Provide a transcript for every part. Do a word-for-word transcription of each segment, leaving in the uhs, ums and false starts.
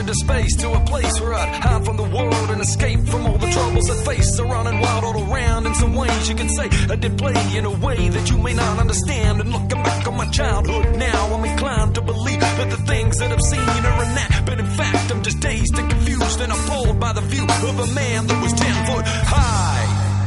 into space to a place where I'd hide from the world and escape from all the troubles that face. So running wild all around. In some ways you could say I did play in a way that you may not understand. And looking back on my childhood now, I'm inclined to believe that the things that I've seen are a nap. But in fact I'm just dazed and confused and appalled by the view of a man that was ten foot high.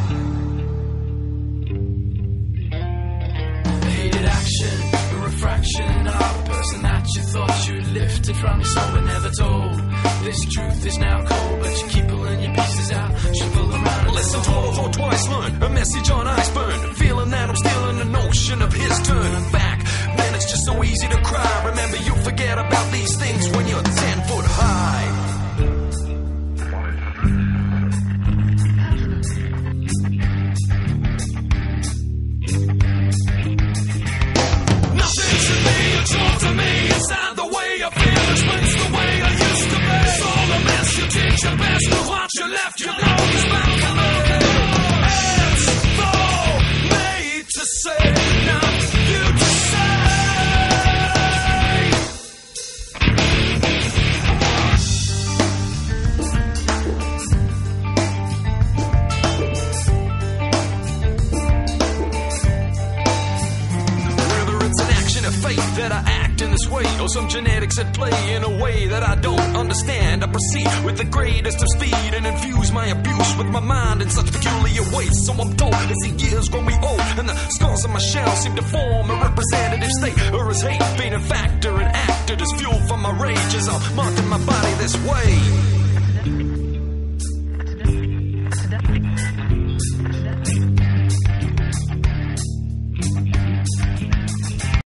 Hated action, a refraction of a person that you thought you lifted from your soul but never told. This truth is now cold, but you keep pulling your pieces out. Shuffle around and listen twice or twice, learn a message on ice burn. Feeling that I'm still in the notion of his turn back. Then it's just so easy to cry. Remember, you forget about these things when you're ten foot high. Nothing should be a chore to me. Inside the way I feel explains the way I used to be. It's all a mess, you did your best. But what you left, you know is bound for me. It's for me to say, not you to say. Whether it's an action of fate that I act in this way, or some genetics at play in a way that I don't understand, I proceed with the greatest of speed and infuse my abuse with my mind in such peculiar ways. So I'm told as the years grow me old and the scars on my shell seem to form a representative state, or as hate being a factor and acted as fuel for my rage as I'm marking my body this way.